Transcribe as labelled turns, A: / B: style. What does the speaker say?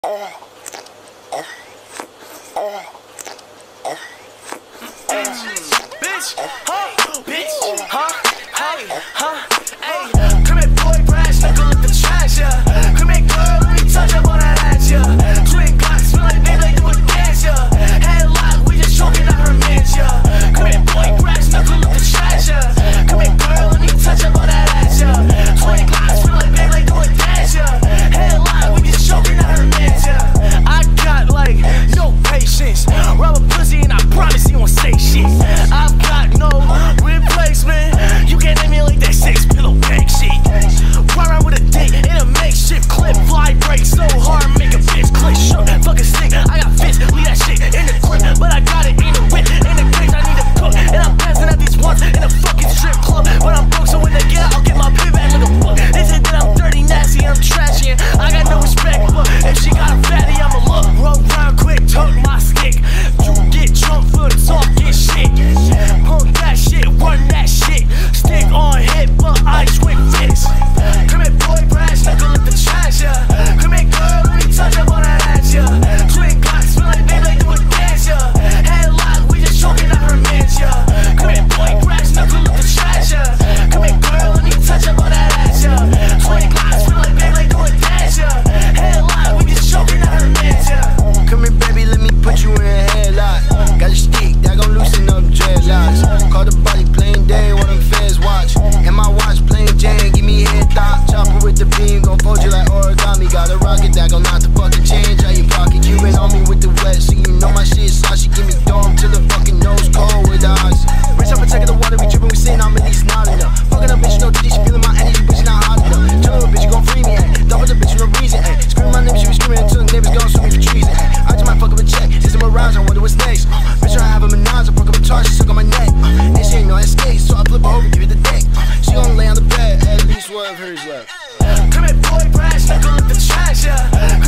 A: Bitch, huh, hey, hey, come here, boy, brash, knuckle up the trash, yeah. Come here, girl, let me touch up on that ass, yeah. Twin Glocks, feel like they do a dance, yeah. Headlock, we just choking out her mans, yeah. Come here, boy, brash, knuckle up the trash, yeah. Come here, girl, let me touch up on that ass, yeah. Twin Glocks, feel like they do a dance, yeah. Headlock, we just choking out her mans, yeah. I got like no patience, rub a pussy and I promise you won't say shit. I've got no replacement. You can't emulate that 6-pillow bank shit. Run around with a dick in a makeshift clip. Fly break so hard, make a bitch click. Shook, fucking stick. I got fists, leave that shit in the grip. But I got it in the whip, in the grapes I need to cook. And I'm passing out these ones in a fucking strip club. But I'm broke, so when they get out, I'll get my pay back like a fuck. They said that I'm dirty, nasty, I'm trashy, and I got no respect. But if she got a fatty, I'ma look. Roll round quick, tuck my stick. You get drunk for the talking shit. Punk that shit, run that shit. Stick on hit, but I twin fists. Come here, boy, brash, knuckle up the trash, yeah. Come here, girl, let me touch up on that ass, yeah. Twin Glocks, feel like they do a dance, yeah. Headlock, we just choking out her mans, yeah. Come here, boy, brash, knuckle up the trash, yeah. Come here, girl, let me touch up on that ass, yeah. Twin Glocks, feel like they do a dance, yeah. Headlock, we just choking out her mans, yeah.
B: Come here, baby, let me put you in a headlock. Got a stick, that gon' loosen up dreadlocks. Call the body plain day, while them feds watch. And my watch plain Jane, give me head thought. Chopper with the beam, gon' fold you like origami. Got a rocket that gon' knock the fucking change out your pocket. You been on me with the wet, so you know my shit sloshy. Give me dome till the fucking nose cold with the ice. Rich up and taking the water, we drippin', we sitting on release, not enough. Fucking up, bitch, no titty, she feeling my energy, but she not hot enough. Tell her, bitch, you gon' free me, ayy. Double the bitch, no reason, ayy. Scream my name, she be screaming until the neighbors gon' sue me for treason, ayy. I just might fuck up a check, it's a mirage, I wonder what's next. Bitch, I have a menage, I broke up a charge, she suck on my neck. And she ain't no escape, so I flip her over, give it the dick. She gon' lay on the bed, at least one of hers left.
A: Come here, boy, brash, knuckle up the trash, yeah.